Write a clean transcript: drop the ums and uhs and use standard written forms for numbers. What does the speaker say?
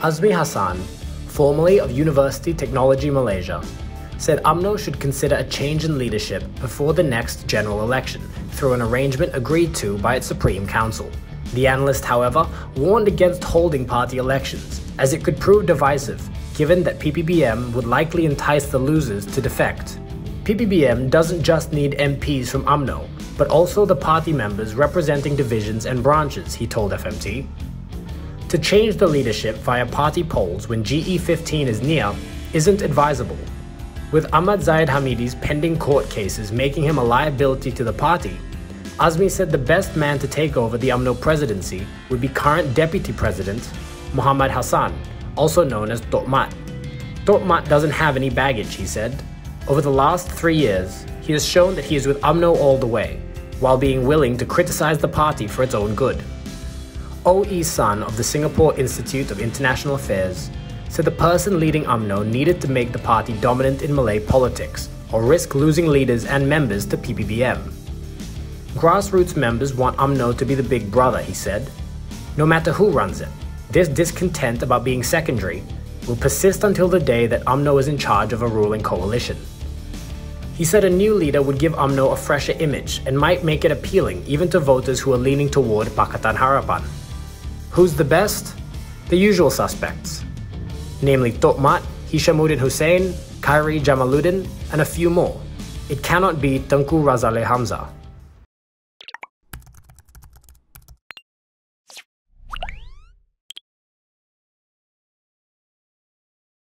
Azmi Hassan, formerly of University Technology Malaysia, said UMNO should consider a change in leadership before the next general election through an arrangement agreed to by its Supreme Council. The analyst, however, warned against holding party elections, as it could prove divisive, given that PPBM would likely entice the losers to defect. PPBM doesn't just need MPs from UMNO, but also the party members representing divisions and branches, he told FMT. To change the leadership via party polls when GE15 is near isn't advisable. With Ahmad Zahid Hamidi's pending court cases making him a liability to the party, Azmi said the best man to take over the UMNO presidency would be current Deputy President Muhammad Hassan, also known as Tok Mat. Tok Mat doesn't have any baggage, he said. Over the last 3 years, he has shown that he is with UMNO all the way, while being willing to criticize the party for its own good. O.E. Sun of the Singapore Institute of International Affairs said the person leading UMNO needed to make the party dominant in Malay politics, or risk losing leaders and members to PPBM. Grassroots members want UMNO to be the big brother, he said. No matter who runs it, this discontent about being secondary will persist until the day that UMNO is in charge of a ruling coalition. He said a new leader would give UMNO a fresher image and might make it appealing even to voters who are leaning toward Pakatan Harapan. Who's the best? The usual suspects, namely Tok Mat, Hishamuddin Hussein, Khairi Jamaluddin, and a few more. It cannot be Tengku Razaleigh Hamzah.